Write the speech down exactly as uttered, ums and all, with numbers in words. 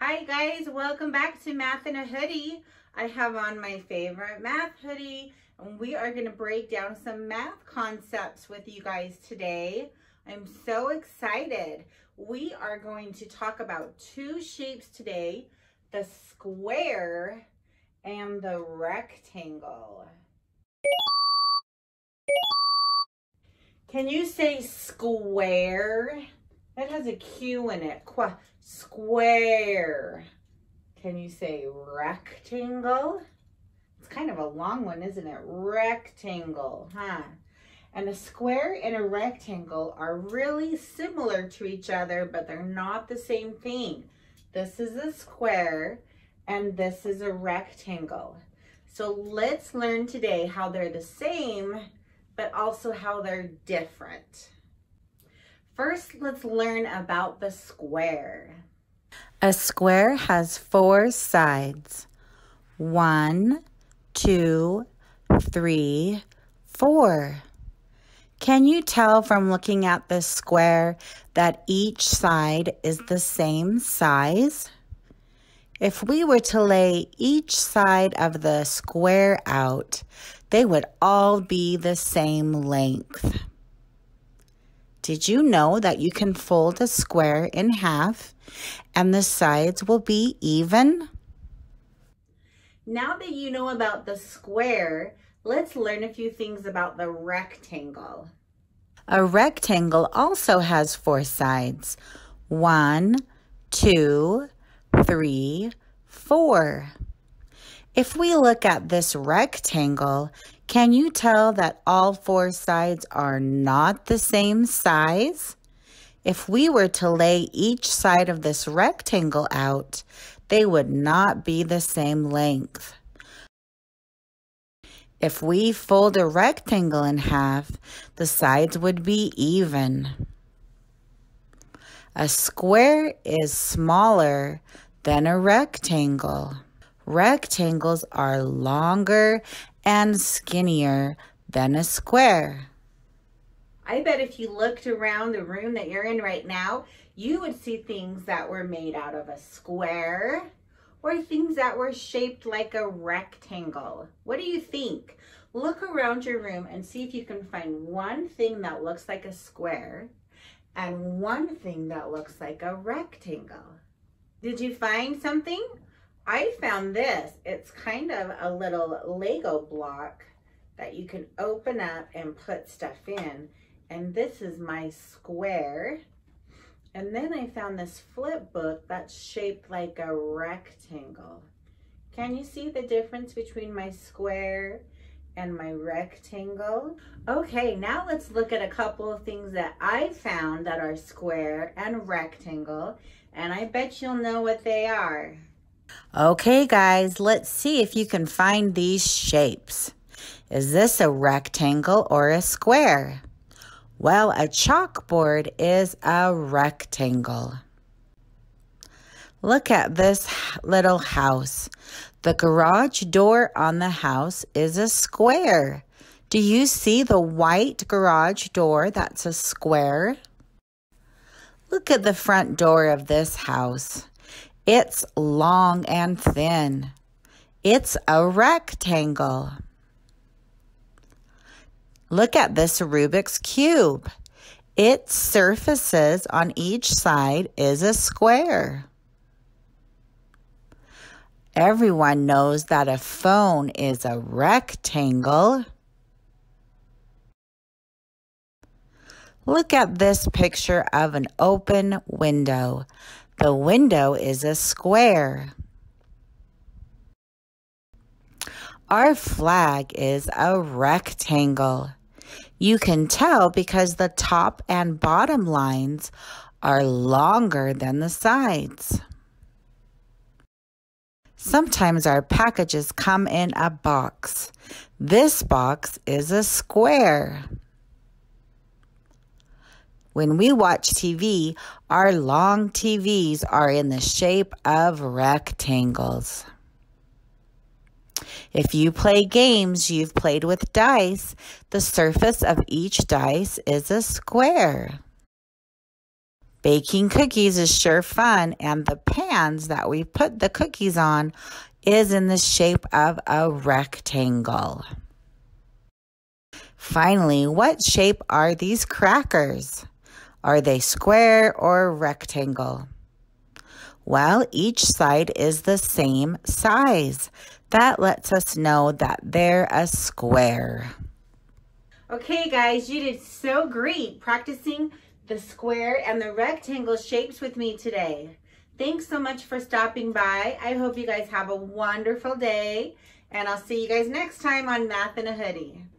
Hi guys, welcome back to Math in a Hoodie. I have on my favorite math hoodie and we are going to break down some math concepts with you guys today. I'm so excited. We are going to talk about two shapes today, the square and the rectangle. Can you say square? That has a Q in it. Qu square. Can you say rectangle? It's kind of a long one, isn't it? Rectangle, huh? And a square and a rectangle are really similar to each other, but they're not the same thing. This is a square and this is a rectangle. So let's learn today how they're the same, but also how they're different. First, let's learn about the square. A square has four sides. One, two, three, four. Can you tell from looking at this square that each side is the same size? If we were to lay each side of the square out, they would all be the same length. Did you know that you can fold a square in half and the sides will be even? Now that you know about the square, let's learn a few things about the rectangle. A rectangle also has four sides. One, two, three, four. If we look at this rectangle, can you tell that all four sides are not the same size? If we were to lay each side of this rectangle out, they would not be the same length. If we fold a rectangle in half, the sides would be even. A square is smaller than a rectangle. Rectangles are longer and skinnier than a square. I bet if you looked around the room that you're in right now, you would see things that were made out of a square or things that were shaped like a rectangle. What do you think? Look around your room and see if you can find one thing that looks like a square and one thing that looks like a rectangle. Did you find something? I found this. It's kind of a little Lego block that you can open up and put stuff in. And this is my square. And then I found this flip book that's shaped like a rectangle. Can you see the difference between my square and my rectangle? Okay, now let's look at a couple of things that I found that are square and rectangle. And I bet you'll know what they are. Okay, guys, let's see if you can find these shapes. Is this a rectangle or a square? Well, a chalkboard is a rectangle. Look at this little house. The garage door on the house is a square. Do you see the white garage door that's a square? Look at the front door of this house. It's long and thin. It's a rectangle. Look at this Rubik's Cube. Its surfaces on each side is a square. Everyone knows that a phone is a rectangle. Look at this picture of an open window. The window is a square. Our flag is a rectangle. You can tell because the top and bottom lines are longer than the sides. Sometimes our packages come in a box. This box is a square. When we watch T V, our long T Vs are in the shape of rectangles. If you play games you've played with dice, the surface of each dice is a square. Baking cookies is sure fun, and the pans that we put the cookies on is in the shape of a rectangle. Finally, what shape are these crackers? Are they square or rectangle? Well, each side is the same size. That lets us know that they're a square. Okay, guys, you did so great practicing the square and the rectangle shapes with me today. Thanks so much for stopping by. I hope you guys have a wonderful day, and I'll see you guys next time on Math in a Hoodie.